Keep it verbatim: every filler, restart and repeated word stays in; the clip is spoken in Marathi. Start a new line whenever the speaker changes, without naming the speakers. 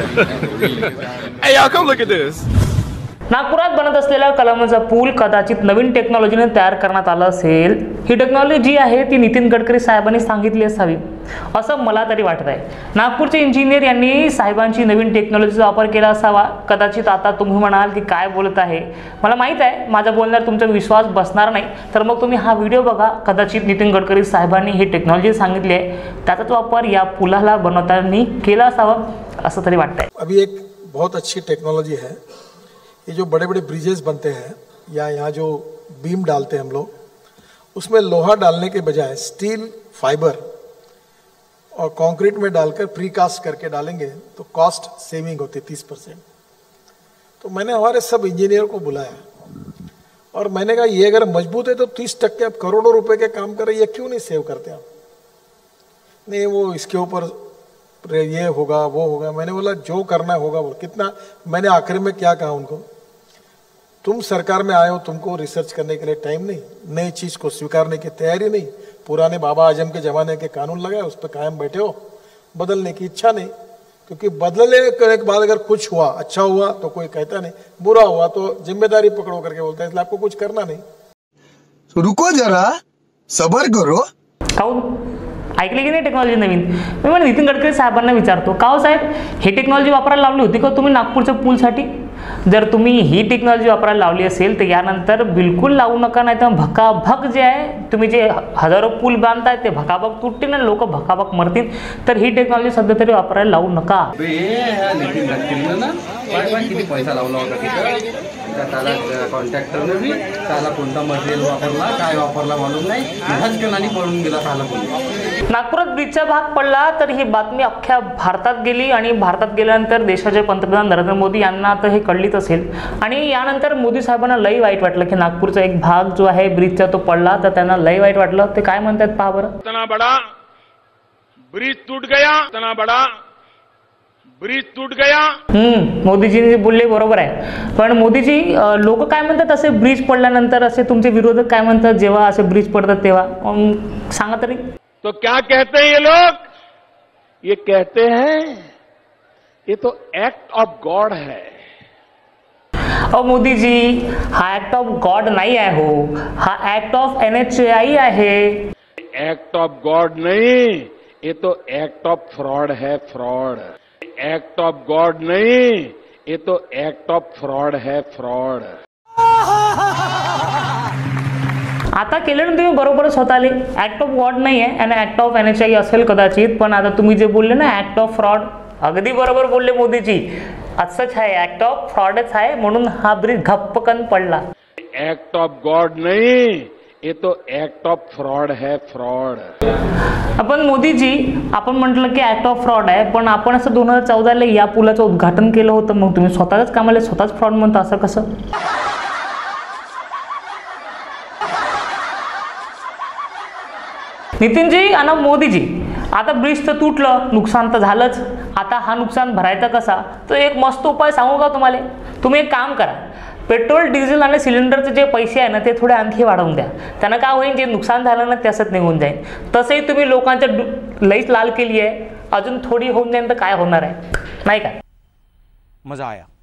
Hey, y'all, come look at this.
नागपुरात बनत असलेला कलामांचा पूल कदाचित नवीन टेक्नॉलॉजीने तयार करण्यात आला असेल। ही टेक्नॉलॉजी जी आहे ती नितीन गडकरी साहेबांनी सांगितली असावी असं मला तरी वाटत आहे। नागपूरचे इंजिनियर यांनी साहेबांची नवीन टेक्नॉलॉजीचा वापर केला असावा। कदाचित आता तुम्ही म्हणाल की काय बोलत आहे, मला माहित आहे माझ्या बोलण्यावर तुमचा विश्वास बसणार नाही, तर मग तुम्ही हा व्हिडिओ बघा। कदाचित नितीन गडकरी साहेबांनी ही टेक्नॉलॉजी सांगितली आहे, त्याचाच वापर या पुलाला बनवताना केला असावा असं तरी वाटतंय।
अभी एक बहुत अच्छी टेक्नोलॉजी है, ये जो बड़े बड़े ब्रिजेस बनते हैं या यहाँ जो बीम डालते हैं हम लोग, उसमें लोहा डालने के बजाय स्टील फाइबर और कंक्रीट में डालकर प्रीकास्ट करके डालेंगे तो कॉस्ट सेविंग होती है तीस परसेंट। तो मैंने हमारे सब इंजीनियर को बुलाया और मैंने कहा ये अगर मजबूत है तो तीस टक्के आप करोड़ों रुपए के काम कर रहे, ये क्यों नहीं सेव करते आप? नहीं वो इसके ऊपर ये होगा वो होगा। मैंने बोला जो करना होगा वो। कितना मैंने आखिर में क्या कहा उनको, तुम सरकार में आए हो, तुमको रिसर्च करने के लिए टाइम नहीं, नई चीज को स्वीकारने की तैयारी नहीं, पुराने बाबा आजम के जमाने के कानून लगाए उस पर कायम बैठे हो, बदलने की इच्छा नहीं। क्योंकि बदलने के बाद अगर कुछ हुआ, अच्छा हुआ तो कोई कहता नहीं, बुरा हुआ तो जिम्मेदारी पकड़ो करके बोलता है, इसलिए आपको कुछ करना नहीं।
तो रुको जरा, सबर करो।
ऐकली की नाही टेक्नॉलॉजी नवीन? मी म्हणजे नितीन गडकरी साहेबांना विचारतो, का हो साहेब ही टेक्नॉलॉजी वापरायला लावली होती का तुम्ही नागपूरच्या पूलसाठी? जर तुम्ही ही टेक्नॉलॉजी वापरायला लावली असेल तर यानंतर बिलकुल लावू नका, नाही तर भकाभक जे आहे तुम्ही जे हजारो पूल बांधताय ते भकाभक तुटतील आणि लोक भकाभक मरतील। तर ही टेक्नॉलॉजी सध्या तरी वापरायला लावू नका।
नितीन गडकरीनं ना काय किती पैसा लावला होता तिथं, त्याला कॉन्ट्रॅक्टरने बी त्याला कोणता मटेरियल वापरला काय वापरला मालूम नाही, हजकनानी पळून गेला त्याला कोणी।
नागपुरात ब्रिजचा भाग पडला तर ही बातमी अख्ख्या भारतात गेली आणि भारतात गेल्यानंतर देशाचे पंतप्रधान नरेंद्र मोदी यांना तर हे कळलीच असेल आणि यानंतर मोदी साहेबांना लई वाईट वाटलं की नागपूरचा एक भाग जो आहे ब्रिजचा तो पडला, तर त्यांना लई वाईट वाटलं। ते काय म्हणतात पहा बरं।
इतना बड़ा ब्रिज टूट गया, इतना बड़ा ब्रिज टूट गया।
हम्म मोदीजी बोलले बरोबर आहे, पण मोदीजी लोक काय म्हणतात असे ब्रिज पडल्यानंतर, असे तुमचे विरोधक काय म्हणतात जेव्हा असे ब्रिज पडतात तेव्हा, सांगा तरी।
तो क्या कहते हैं ये लोग? ये कहते हैं ये तो एक्ट ऑफ गॉड है।
ओ मोदी जी, हा ऍक्ट ऑफ गॉड नाही आहे हो, हा act of N H I आहे।
एक्ट ऑफ गॉड नहीं, ये तो एक्ट ऑफ फ्रॉड है, फ्रॉड। एक्ट ऑफ गॉड नहीं, ये तो एक्ट ऑफ फ्रॉड है, फ्रॉड।
आता केलं ना तुम्ही बरोबरच होताले, ऍक्ट ऑफ गॉड नाही आहे आणि act of N H I असेल कदाचित, पण आता तुम्ही जे बोलले ना ऍक्ट ऑफ फ्रॉड, अगदी बरोबर बोलले मोदीजी, असंच आहे, ऍक्ट ऑफ फ्रॉडच आहे, म्हणून हा ब्रिज घप्पकन पडला।
एक्ट ऑफ गॉड नहीं, ये तो एक्ट ऑफ फ्रॉड है, फ्रॉड।
आपण मोदीजी आपण म्हटलं की ऍक्ट ऑफ फ्रॉड आहे, पण आपण असं दोन हजार चौदाला या पुलाचं उद्घाटन केलं होतं, मग तुम्ही स्वतःच कामाला स्वतःच फ्रॉड म्हणता, असं कसं? नितीनजी आणि मोदीजी, आता ब्रिज तर तुटलं, नुकसान तर झालंच, आता हा नुकसान भरायचा कसा? तर एक मस्त उपाय सांगू का तुम्हाला? तुम्ही एक काम करा, पेट्रोल डिझेल आणि सिलेंडरचे जे पैसे आहे ना ते थोडे आणखी वाढवून द्या, त्यानं काय होईल, जे नुकसान झालं ना त्यासच निघून जाईल। तसंही तुम्ही लोकांच्या लईच लाल केली आहे, अजून थोडी होऊन जाईल तर काय होणार आहे, नाही का?
मजा आया।